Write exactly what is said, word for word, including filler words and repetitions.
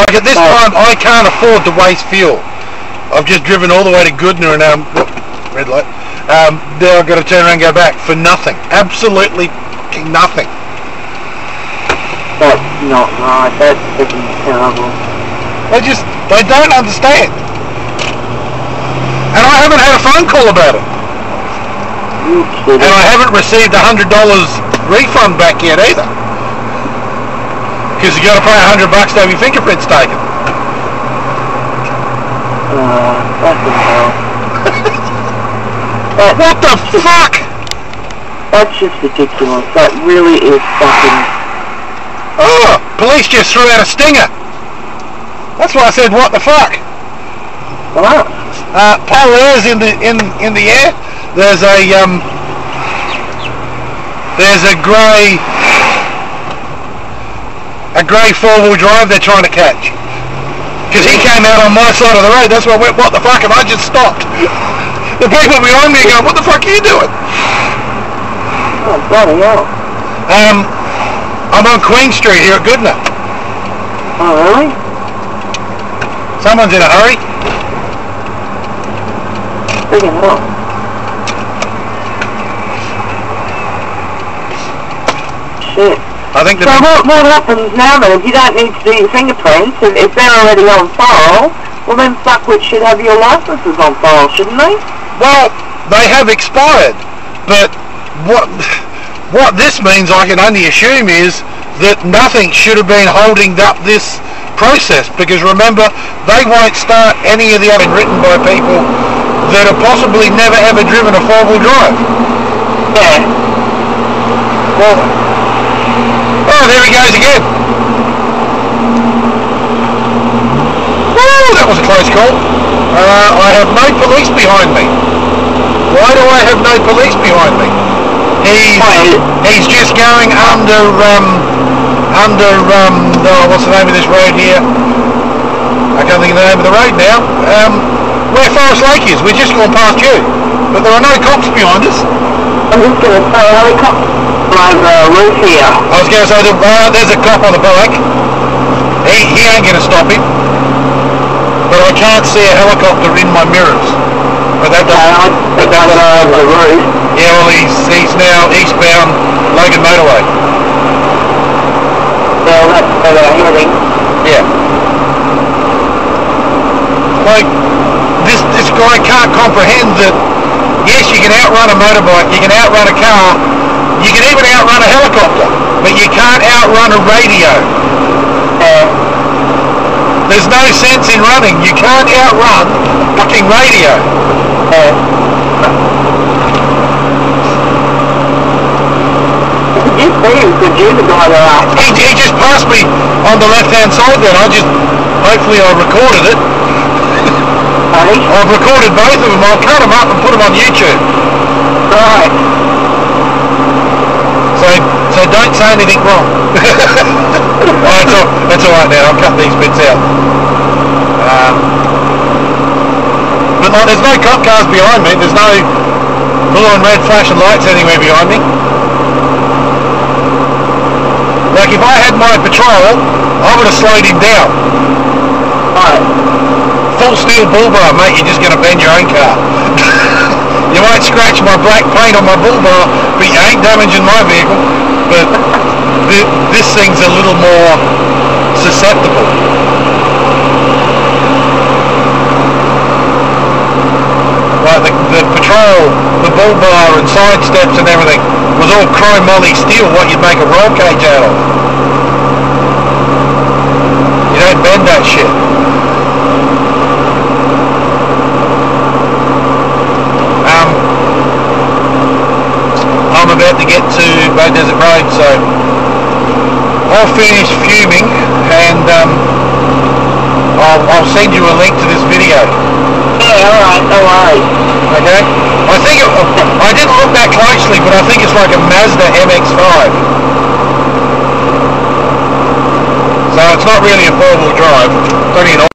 Like at this so, time, I can't afford to waste fuel. I've just driven all the way to Goodna and um, red light. Um, now I've got to turn around and go back for nothing. Absolutely nothing. That's not right. That's freaking terrible. They just, they don't understand. And I haven't had a phone call about it. You kidding? And I haven't received a hundred dollars refund back yet either. Because you got to pay a hundred bucks to have your fingerprints taken. Uh, fucking hell. that, what the just, fuck? That's just ridiculous. That really is fucking... Oh, police just threw out a stinger. That's why I said, what the fuck? What? Uh, Polair's in the in in the air. There's a um. There's a grey. A grey four-wheel drive they're trying to catch. Because he came out on my side of the road. That's why I went, what the fuck? And I just stopped. The people behind me are going, what the fuck are you doing? Oh bloody hell. Um, I'm on Queen Street here at Goodna. Oh really? Someone's in a hurry. Friggin' hell. Shit. I think so what, what happens now then? If you don't need to do your fingerprints, if, if they're already on file, well then Fuckwit should have your licenses on file, shouldn't they? Well, they have expired, but what what this means, I can only assume, is that nothing should have been holding up this process, because remember, they won't start any of the other written by people that have possibly never ever driven a four-wheel drive. Yeah. Well, oh, there he goes again. Woo, that was a close call. Uh, I have no police behind me. Why do I have no police behind me? He's, he's just going under, um, under, um, oh, what's the name of this road here? I can't think of the name of the road now. Um, where Forest Lake is. We're just going past you. But there are no cops behind us. I'm just going to say, helicopter over the roof here. I was going to say, uh, there's a cop on the bike. He, he ain't going to stop him. But I can't see a helicopter in my mirrors. But that doesn't... I but that over the roof. Yeah, well, he's, he's now eastbound Logan Motorway. Yeah, well, that's where they're heading. Yeah. Like, this, this guy can't comprehend that, yes, you can outrun a motorbike, you can outrun a car, you can even outrun a helicopter, but you can't outrun a radio. Uh, There's no sense in running. You can't outrun fucking radio. uh, Did you see him? Did you the guy there after? He, he just passed me on the left-hand side then. I just, hopefully I recorded it. Hey? I've recorded both of them. I'll cut them up and put them on YouTube. Right. So, so don't say anything wrong. Oh, that's, all, that's all right now. I'll cut these bits out. Um, but like, there's no cop cars behind me. There's no blue and red flashing lights anywhere behind me. Like if I had my patrol, I would have slowed him down. Right. Full steel bull bar, mate. You're just going to bend your own car. You might scratch my black paint on my bull bar, but you ain't damaging my vehicle. But th this thing's a little more susceptible. Like the, the patrol, the bull bar and side steps and everything was all chrome moly steel, what you'd make a roll cage out of. You don't bend that shit. Um, I'm about to get to Bow Desert Road, so I'll finish fuming and um, I'll, I'll send you a link to this video. Yeah, alright, no worries. Okay? I think it, I didn't look that closely, but I think it's like a Mazda M X five. So it's not really a four-wheel drive, it's only an